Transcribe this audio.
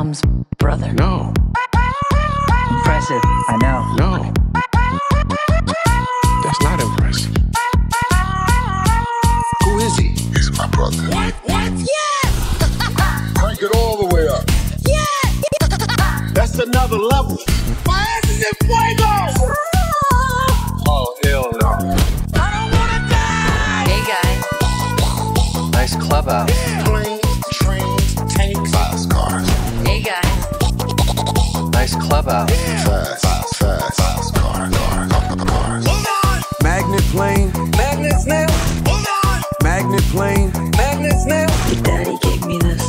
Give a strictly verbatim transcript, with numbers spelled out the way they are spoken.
Eminem's brother. No. Impressive, I know. No. That's not impressive. Who is he? He's my brother. What? What? Yeah! Crank it all the way up. Yeah! That's another level. My ass is in fuego! Oh, hell no. I don't wanna die! Hey guys. Nice clubhouse. Planes, trains, tanks, fast cars. Hey guys. Nice clubhouse. Fast, fast, fast, fast cars, cars, cars. Hold on! Magnet plane, Magnets now! Hold on! magnet plane. Magnets now! Your daddy gave me this.